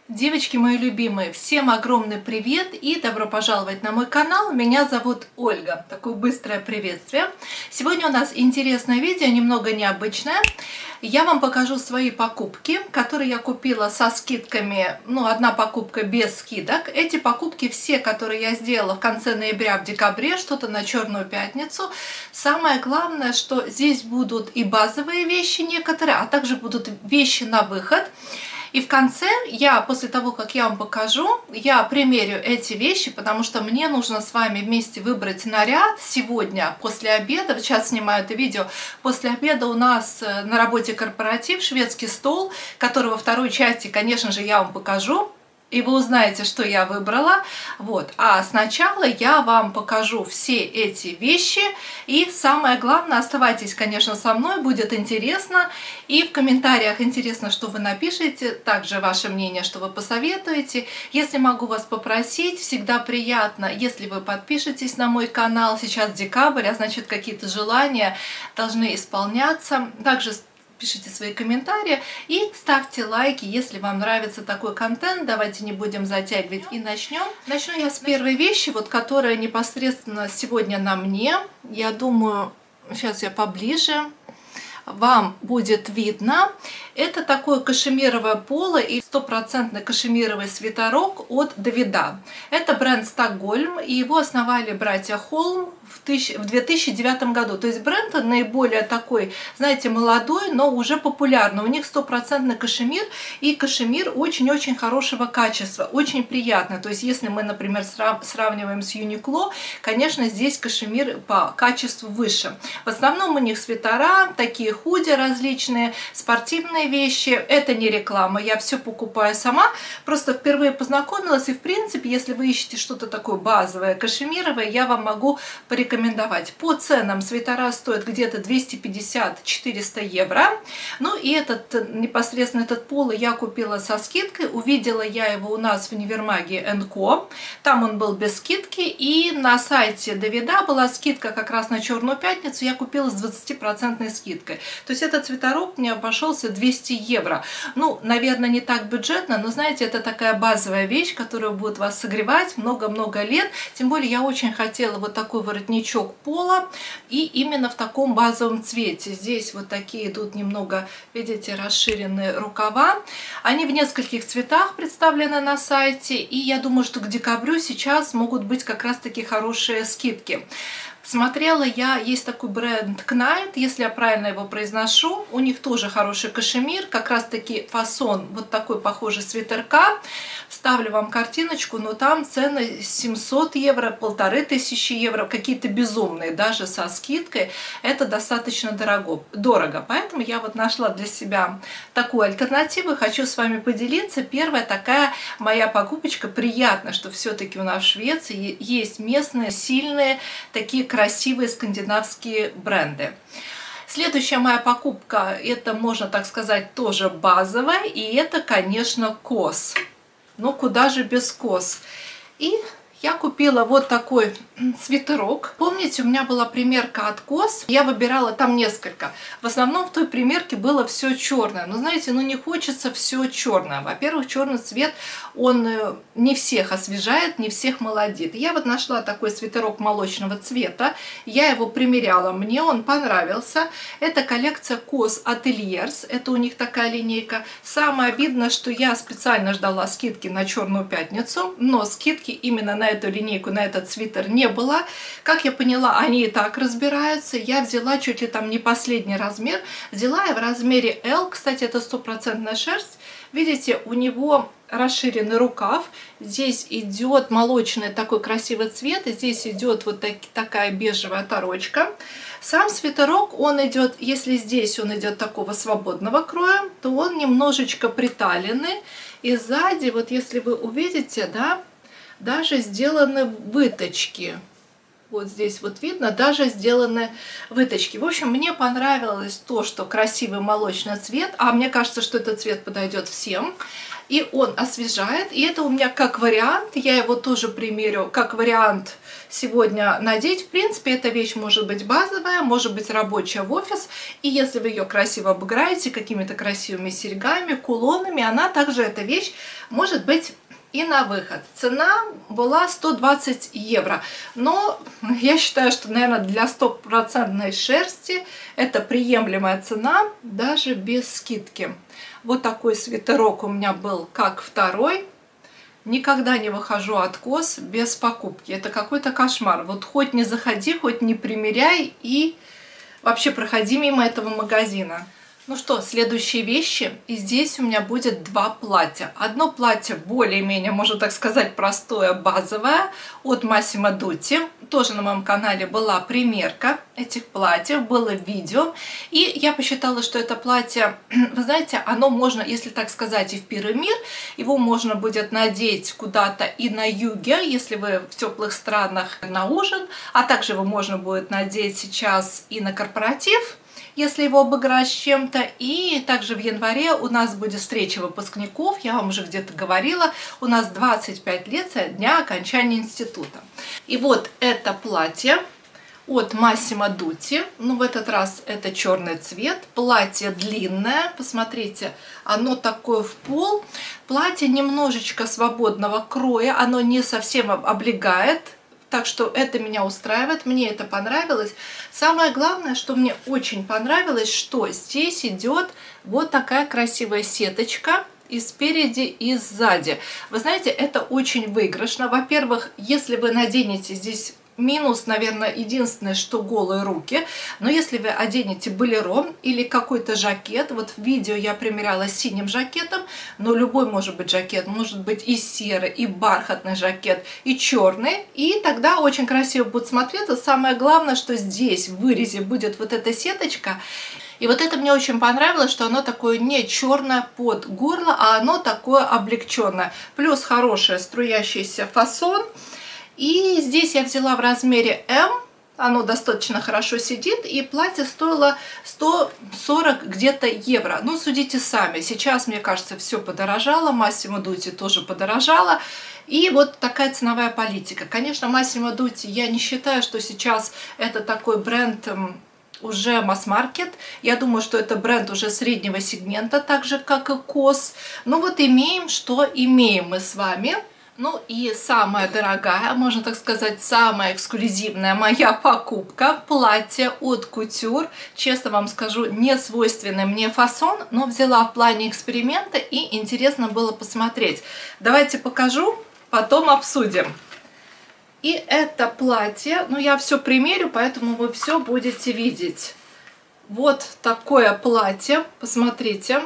Девочки мои любимые, всем огромный привет и добро пожаловать на мой канал. Меня зовут Ольга. Такое быстрое приветствие. Сегодня у нас интересное видео, немного необычное. Я вам покажу свои покупки, которые я купила со скидками. Одна покупка без скидок. Эти покупки все, которые я сделала в конце ноября, в декабре, что-то на Черную пятницу. Самое главное, что здесь будут и базовые вещи некоторые, а также будут вещи на выход. И в конце, после того, как я вам покажу, я примерю эти вещи, потому что мне нужно с вами вместе выбрать наряд сегодня после обеда. Сейчас снимаю это видео. После обеда у нас на работе корпоратив, шведский стол, который во второй части, конечно же, я вам покажу. И вы узнаете, что я выбрала. А сначала я вам покажу все эти вещи. И самое главное, оставайтесь, конечно, со мной, будет интересно. И в комментариях интересно, что вы напишите. Также ваше мнение, что вы посоветуете. Если могу вас попросить, всегда приятно, если вы подпишетесь на мой канал. Сейчас декабрь, а значит, какие-то желания должны исполняться. Также пишите свои комментарии и ставьте лайки, если вам нравится такой контент. Давайте не будем затягивать и начнем. Начну я с первой вещи, которая непосредственно сегодня на мне. Я думаю, сейчас я поближе, вам будет видно. Это такое кашемировое поло и стопроцентный кашемировый свитерок от Давида. Это бренд Стокгольм, и его основали братья Холм в 2009 году. То есть бренд наиболее такой, знаете, молодой, но уже популярный. У них стопроцентный кашемир, и кашемир очень-очень хорошего качества, очень приятно. То есть если мы, например, сравниваем с Юникло, конечно, здесь кашемир по качеству выше. В основном у них свитера, такие худи различные, спортивные вещи. Это не реклама, я все покупаю сама. Просто впервые познакомилась, и в принципе, если вы ищете что-то такое базовое, кашемировое, я вам могу порекомендовать. По ценам свитера стоят где-то 250-400 евро. И непосредственно этот поло я купила со скидкой. Увидела я его у нас в универмаге НКО. Там он был без скидки. И на сайте Давида была скидка как раз на Черную пятницу. Я купила с 20% скидкой. То есть этот свитерок мне обошелся 200 евро. Наверное, не так бюджетно, но знаете, это такая базовая вещь, которая будет вас согревать много-много лет. Тем более я очень хотела вот такой воротничок пола, и именно в таком базовом цвете. Здесь вот такие идут немного, видите, расширенные рукава. Они в нескольких цветах представлены на сайте, и я думаю, что к декабрю сейчас могут быть как раз таки хорошие скидки. Смотрела я, есть такой бренд Knight, если я правильно его произношу, у них тоже хороший кашемир, как раз таки фасон вот такой похожий свитерка. Вставлю вам картиночку, но там цены 700 евро, 1500 евро, какие-то безумные, даже со скидкой. Это достаточно дорого, поэтому я нашла для себя такую альтернативу, хочу с вами поделиться. Первая такая моя покупочка, приятно, что все-таки у нас в Швеции есть местные, сильные, такие красивые скандинавские бренды. Следующая моя покупка, это, можно так сказать, тоже базовая, и это, конечно, COS. Куда же без COS? И я купила вот такой свитерок. Помните, у меня была примерка от COS. Я выбирала там несколько. В основном в той примерке было все черное. Но знаете, не хочется все черное. Во-первых, черный цвет, он не всех освежает, не всех молодит. Я нашла такой свитерок молочного цвета. Я его примеряла. Мне он понравился. Это коллекция COS Ateliers. Это у них такая линейка. Самое обидное, что я специально ждала скидки на Черную пятницу. Но скидки именно на эту линейку, на этот свитер не было. Как я поняла, они и так разбираются. Я взяла чуть ли там не последний размер. Взяла я в размере L. Кстати, это стопроцентная шерсть. Видите, у него расширенный рукав. Здесь идет молочный такой красивый цвет. И здесь идет вот такая бежевая оторочка. Сам свитерок, он идет, если здесь он идет такого свободного кроя, то он немножечко приталенный. И сзади, если вы увидите, даже сделаны выточки. Вот здесь видно, даже сделаны выточки. В общем, мне понравилось то, что красивый молочный цвет. А мне кажется, что этот цвет подойдет всем. И он освежает. И это у меня как вариант. Я его тоже примерю как вариант сегодня надеть. В принципе, эта вещь может быть базовая, может быть рабочая в офис. И если вы ее красиво обыграете какими-то красивыми серьгами, кулонами, она также, эта вещь, может быть и на выход. Цена была 120 евро. Но я считаю, что, наверное, для стопроцентной шерсти это приемлемая цена, даже без скидки. Вот такой свитерок у меня был как второй. Никогда не выхожу от кос без покупки. Это какой-то кошмар. Вот хоть не заходи, хоть не примеряй и вообще проходи мимо этого магазина. Ну что, следующие вещи. И здесь у меня будет два платья. Одно платье более-менее, можно так сказать, простое, базовое, от Massimo Dutti. Тоже на моем канале была примерка этих платьев, было видео. И я посчитала, что это платье, вы знаете, оно можно, если так сказать, и в первый мир. Его можно будет надеть куда-то и на юге, если вы в теплых странах, на ужин. А также его можно будет надеть сейчас и на корпоратив, если его обыграть с чем-то. И также в январе у нас будет встреча выпускников, я вам уже где-то говорила, у нас 25 лет со дня окончания института. И вот это платье от Massimo Dutti, ну в этот раз это черный цвет, платье длинное, посмотрите, оно такое в пол, платье немножечко свободного кроя, оно не совсем облегает. Так что это меня устраивает, мне это понравилось. Самое главное, что мне очень понравилось, что здесь идет вот такая красивая сеточка и спереди, и сзади. Вы знаете, это очень выигрышно. Во-первых, если вы наденете здесь... Минус, наверное, единственное, что голые руки. Но если вы оденете болеро или какой-то жакет, вот в видео я примеряла с синим жакетом, но любой может быть жакет, может быть и серый, и бархатный жакет, и черный, и тогда очень красиво будет смотреться. Самое главное, что здесь в вырезе будет вот эта сеточка. И вот это мне очень понравилось, что оно такое не черное под горло, а оно такое облегченное. Плюс хороший струящийся фасон. И здесь я взяла в размере М, оно достаточно хорошо сидит, и платье стоило 140 где-то евро. Ну, судите сами, сейчас, мне кажется, все подорожало, Massimo Dutti тоже подорожало. И вот такая ценовая политика. Конечно, Massimo Dutti, я не считаю, что сейчас это такой бренд... уже масс-маркет. Я думаю, что это бренд уже среднего сегмента, так же, как и COS. Ну вот имеем, что имеем мы с вами. Ну и самая дорогая, можно так сказать, самая эксклюзивная моя покупка – платье от Couture. Честно вам скажу, не свойственный мне фасон, но взяла в плане эксперимента и интересно было посмотреть. Давайте покажу, потом обсудим. И это платье, ну я все примерю, поэтому вы все будете видеть. Вот такое платье, посмотрите,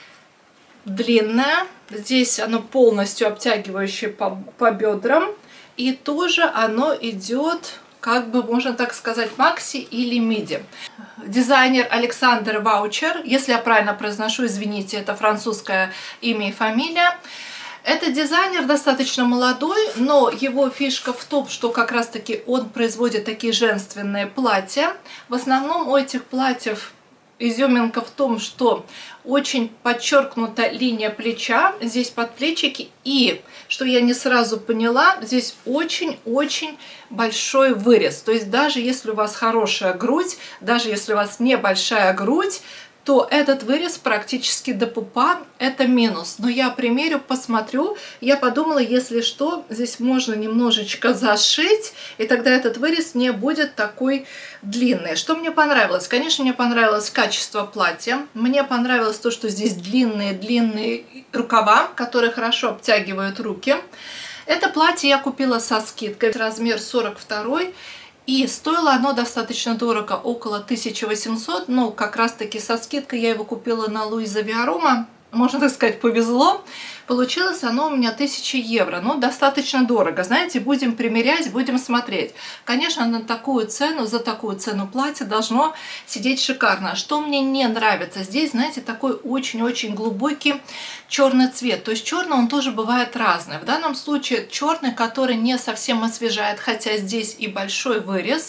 длинное. Здесь оно полностью обтягивающее по бедрам. И тоже оно идет, как бы можно так сказать, макси или миди. Дизайнер Александр Ваучер, если я правильно произношу, извините, это французское имя и фамилия. Этот дизайнер достаточно молодой, но его фишка в том, что как раз таки он производит такие женственные платья. В основном у этих платьев изюминка в том, что очень подчеркнута линия плеча, здесь подплечики, и, что я не сразу поняла, здесь очень-очень большой вырез. То есть даже если у вас хорошая грудь, даже если у вас небольшая грудь, то этот вырез практически до пупа – это минус. Но я примерю, посмотрю. Я подумала, если что, здесь можно немножечко зашить, и тогда этот вырез не будет такой длинный. Что мне понравилось? Конечно, мне понравилось качество платья. Мне понравилось то, что здесь длинные рукава, которые хорошо обтягивают руки. Это платье я купила со скидкой, размер 42. И стоило оно достаточно дорого, около 1800, но как раз таки со скидкой я его купила на Луиза Виарома. Можно так сказать, повезло. Получилось оно у меня 1000 евро. Ну, достаточно дорого. Знаете, будем примерять, будем смотреть. Конечно, на такую цену, за такую цену платье должно сидеть шикарно. Что мне не нравится? Здесь, знаете, такой очень-очень глубокий черный цвет. То есть черный он тоже бывает разный. В данном случае черный, который не совсем освежает, хотя здесь и большой вырез.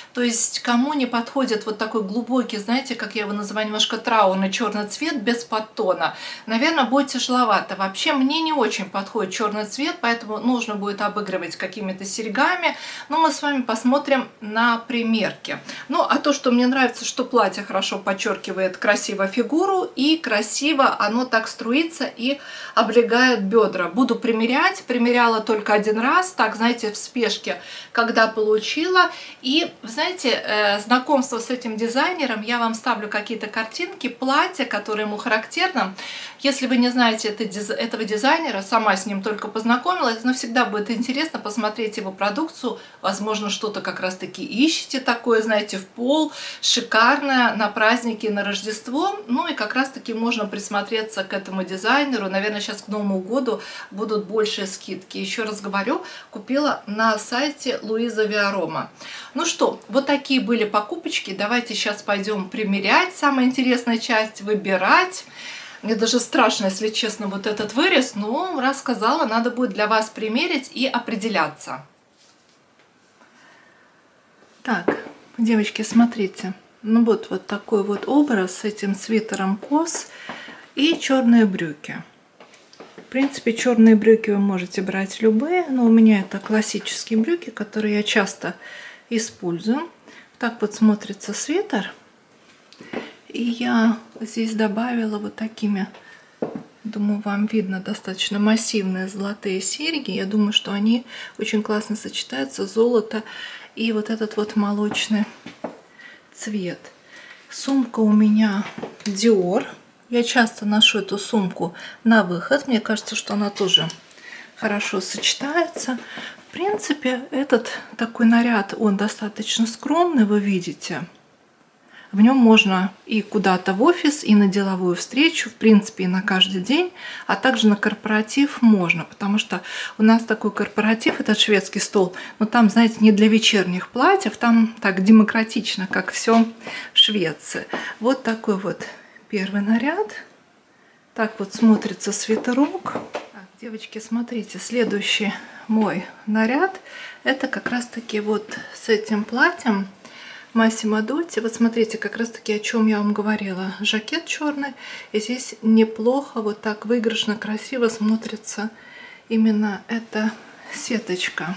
То есть кому не подходит вот такой глубокий, знаете, как я его называю, немножко траурный черный цвет без подтона, наверное, будет тяжеловато. Вообще мне не очень подходит черный цвет, поэтому нужно будет обыгрывать какими-то серьгами. Но мы с вами посмотрим на примерке. Ну, а то, что мне нравится, что платье хорошо подчеркивает красиво фигуру и красиво оно так струится и облегает бедра. Буду примерять. Примеряла только один раз, так, знаете, в спешке, когда получила. И, знаете, знакомство с этим дизайнером, я вам ставлю какие-то картинки, платья, которые ему характерно. Если вы не знаете этого дизайнера, сама с ним только познакомилась, но всегда будет интересно посмотреть его продукцию. Возможно, что-то как раз-таки ищете такое, знаете, в пол, шикарное, на праздники, на Рождество. Ну и как раз-таки можно присмотреться к этому дизайнеру. Наверное, сейчас к Новому году будут большие скидки. Еще раз говорю, купила на сайте Луиза Виарома. Ну что, вот такие были покупочки. Давайте сейчас пойдем примерять. Самая интересная часть — выбирать. Мне даже страшно, если честно, вот этот вырез. Но раз сказала, надо будет для вас примерить и определяться. Так, девочки, смотрите. Ну вот такой вот образ с этим свитером COS и черные брюки. В принципе, черные брюки вы можете брать любые, но у меня это классические брюки, которые я часто использую. Так вот смотрится свитер. И я здесь добавила вот такими, думаю, вам видно, достаточно массивные золотые серьги. Я думаю, что они очень классно сочетаются, золото и вот этот вот молочный цвет. Сумка у меня Dior. Я часто ношу эту сумку на выход. Мне кажется, что она тоже хорошо сочетается. В принципе, этот такой наряд, он достаточно скромный, вы видите. В нем можно и куда-то в офис, и на деловую встречу, в принципе, и на каждый день, а также на корпоратив можно, потому что у нас такой корпоратив, этот шведский стол, но там, знаете, не для вечерних платьев, там так демократично, как все в Швеции. Вот такой вот первый наряд. Так вот смотрится свитерок. Так, девочки, смотрите, следующий мой наряд, это как раз-таки вот с этим платьем Массимо Дутти. Вот смотрите, как раз таки о чем я вам говорила. Жакет черный. И здесь неплохо, вот так выигрышно, красиво смотрится именно эта сеточка.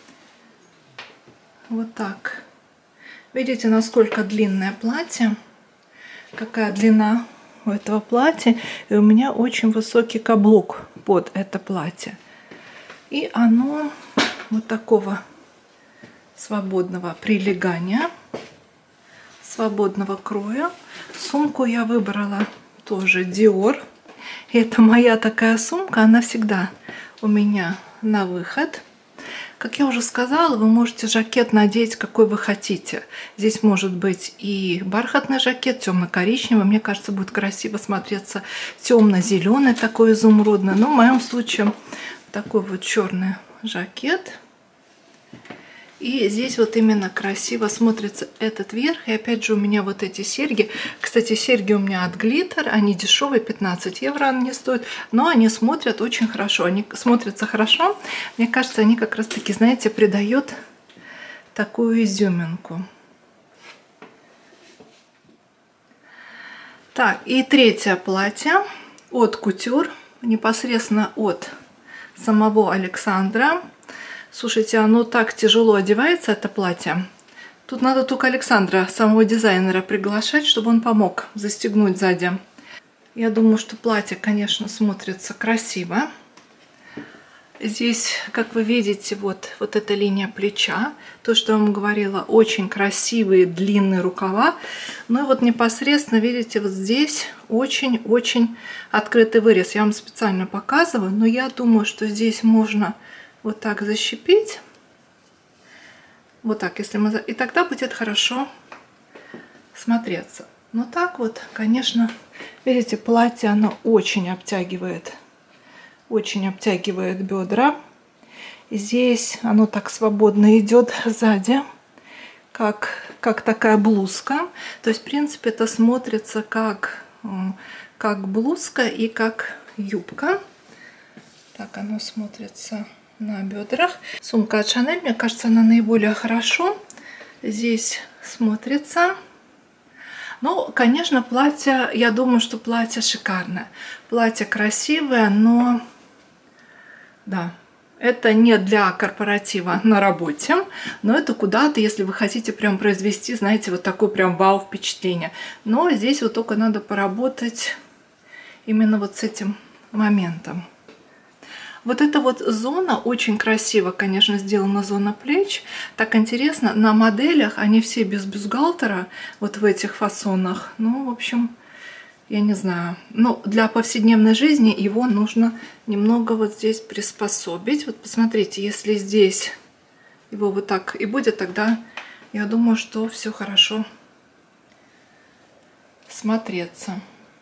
Вот так. Видите, насколько длинное платье? Какая длина у этого платья. И у меня очень высокий каблук под это платье. И оно вот такого свободного прилегания, свободного кроя. Сумку я выбрала тоже Dior. И это моя такая сумка, она всегда у меня на выход. Как я уже сказала, вы можете жакет надеть какой вы хотите. Здесь может быть и бархатный жакет, темно-коричневый. Мне кажется, будет красиво смотреться темно-зеленый, такой изумрудный. Но в моем случае такой вот черный жакет. И здесь вот именно красиво смотрится этот верх. И опять же у меня вот эти серьги. Кстати, серьги у меня от Glitter. Они дешевые, 15 евро они стоят. Но они смотрят очень хорошо. Они смотрятся хорошо. Мне кажется, они как раз таки, знаете, придают такую изюминку. Так, и третье платье от Couture. Непосредственно от самого Александра. Слушайте, оно так тяжело одевается, это платье. Тут надо только Александра, самого дизайнера, приглашать, чтобы он помог застегнуть сзади. Я думаю, что платье, конечно, смотрится красиво. Здесь, как вы видите, вот эта линия плеча. То, что я вам говорила, очень красивые длинные рукава. Ну и вот непосредственно, видите, вот здесь очень-очень открытый вырез. Я вам специально показываю, но я думаю, что здесь можно вот так защипить. Вот так, если мы... И тогда будет хорошо смотреться. Но так вот, конечно, видите, платье, оно очень обтягивает бедра. И здесь оно так свободно идет сзади, как такая блузка. То есть, в принципе, это смотрится как блузка и как юбка. Так оно смотрится на бедрах. Сумка от Chanel, мне кажется, она наиболее хорошо здесь смотрится. Ну, конечно, платье, я думаю, что платье шикарное. Платье красивое, но да, это не для корпоратива на работе, но это куда-то, если вы хотите прям произвести, знаете, вот такое прям вау впечатление. Но здесь вот только надо поработать именно вот с этим моментом. Вот эта вот зона очень красиво, конечно, сделана, зона плеч. Так интересно, на моделях они все без бюстгальтера, вот в этих фасонах. Ну, в общем, я не знаю. Но для повседневной жизни его нужно немного вот здесь приспособить. Вот посмотрите, если здесь его вот так и будет, тогда я думаю, что все хорошо смотреться.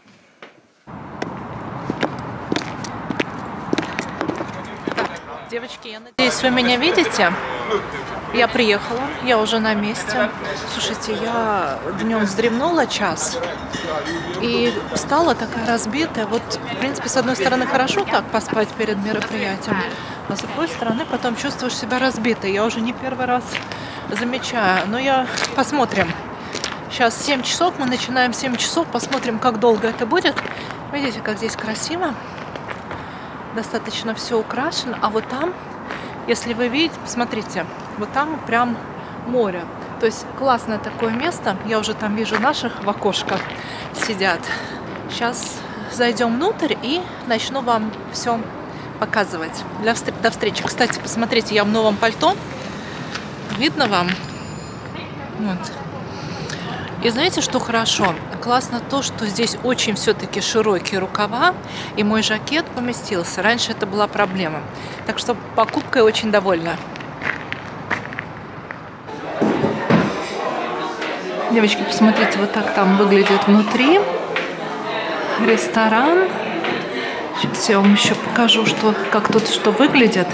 Девочки, я надеюсь, вы меня видите. Я приехала, я уже на месте. Слушайте, я днем вздремнула час и встала такая разбитая. Вот, в принципе, с одной стороны, хорошо так поспать перед мероприятием, а с другой стороны, потом чувствуешь себя разбитой. Я уже не первый раз замечаю. Но посмотрим. Сейчас 7 часов, мы начинаем 7 часов, посмотрим, как долго это будет. Видите, как здесь красиво. Достаточно все украшено. А вот там, если вы видите, посмотрите, вот там прям море. То есть классное такое место. Я уже там вижу наших в окошках сидят. Сейчас зайдем внутрь и начну вам все показывать. До встречи. Кстати, посмотрите, я в новом пальто. Видно вам? Вот. И знаете, что хорошо? Классно то, что здесь очень все-таки широкие рукава, и мой жакет поместился. Раньше это была проблема. Так что покупкой очень довольна. Девочки, посмотрите, вот так там выглядит внутри ресторан. Сейчас я вам еще покажу, как тут что выглядит.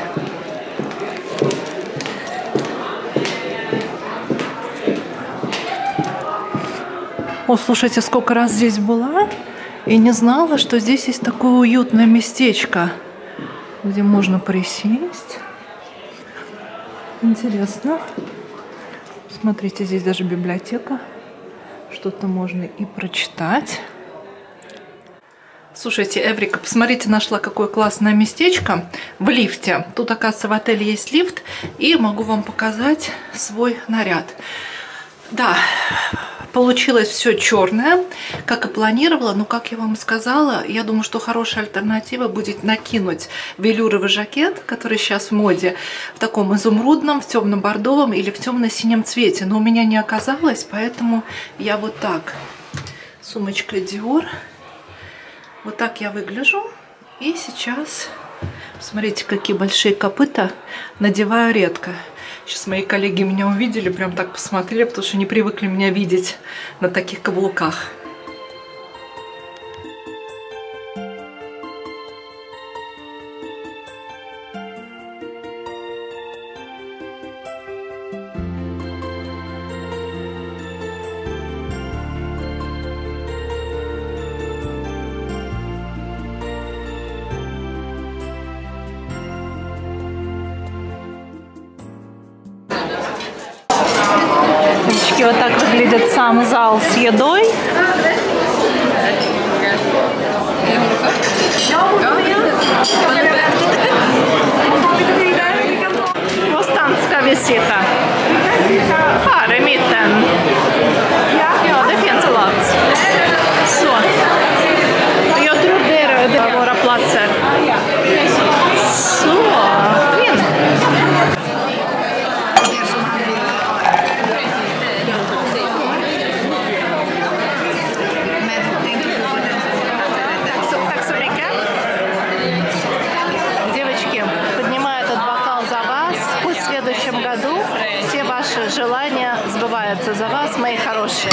О, слушайте, сколько раз здесь была и не знала, что здесь есть такое уютное местечко, где можно присесть. Интересно. Смотрите, здесь даже библиотека. Что-то можно и прочитать. Слушайте, Эврика, посмотрите, нашла какое классное местечко в лифте. Тут, оказывается, в отеле есть лифт, и могу вам показать свой наряд. Да, получилось все черное, как и планировала, но, как я вам сказала, я думаю, что хорошая альтернатива будет накинуть велюровый жакет, который сейчас в моде, в таком изумрудном, в темно-бордовом или в темно-синем цвете. Но у меня не оказалось, поэтому я вот так, сумочка Dior, вот так я выгляжу. И сейчас, посмотрите, какие большие копыта, надеваю редко. Сейчас мои коллеги меня увидели, прям так посмотрели, потому что не привыкли меня видеть на таких каблуках. Вот так выглядит сам зал с едой. Ostanska vi sitta. Här i mitten. Ja, det finns plats. Så. Jag tror det är våra platser. Så, fint. Желания сбываются за вас, мои хорошие.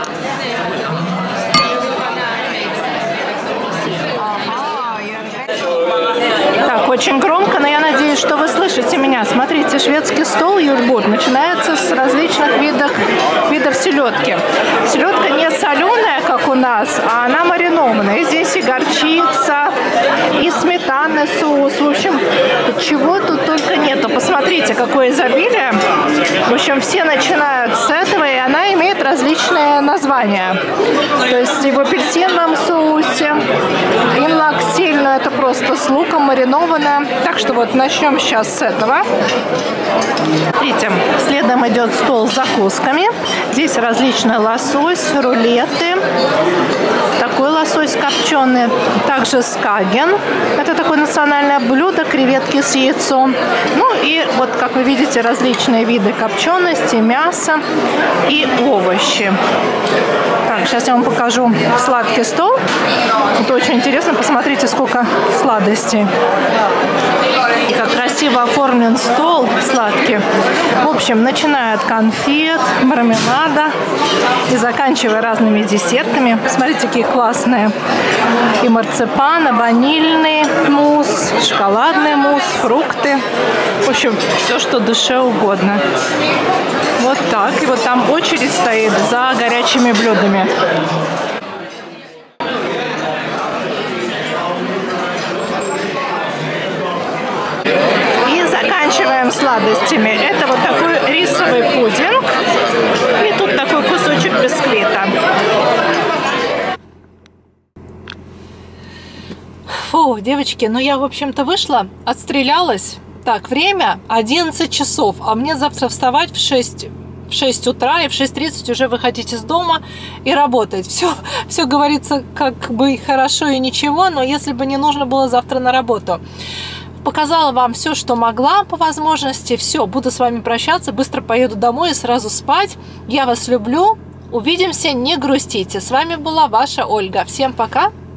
Так, очень громко, но я надеюсь, что вы слышите меня. Смотрите, шведский стол юльбур начинается с различных видов селедки. Селедка не соленая, как у нас, а она маринованная. И здесь и горчица, и сметанный соус. В общем, чего тут только нету. Посмотрите, какое изобилие. В общем, все начинают с этого, и она имеет различные названия. То есть и в апельсиновом соусе, и лаксиль, но это просто с луком маринованная. Так что вот начнем сейчас с этого. Смотрите, следом идет стол с закусками. Здесь различный лосось, рулеты. Такой лосось копченый. Также скаген. Это такое национальное блюдо. Креветки с яйцом. Ну и вот, как вы видите, различные виды копчености, мяса и овощи. Так, сейчас я вам покажу сладкий стол. Это очень интересно. Посмотрите, сколько сладостей. И как красиво оформлен стол сладкий. В общем, начиная от конфет, мармелада и заканчивая разными десертами. Посмотрите, какие классные. И марципан, и ванильный мусс, шоколадный мусс, фрукты. В общем, все, что душе угодно. Вот так. И вот там очередь стоит за горячими блюдами. И заканчиваем сладостями. Это вот такой рисовый пудинг. И тут такой кусочек бисквита. Фу, девочки, ну я, в общем-то, вышла, отстрелялась. Так, время 11 часов, а мне завтра вставать в 6 утра, и в 6:30 уже выходить из дома и работать. Все говорится как бы хорошо и ничего, но если бы не нужно было завтра на работу. Показала вам все, что могла по возможности. Все, буду с вами прощаться, быстро поеду домой и сразу спать. Я вас люблю. Увидимся, не грустите. С вами была ваша Ольга. Всем пока!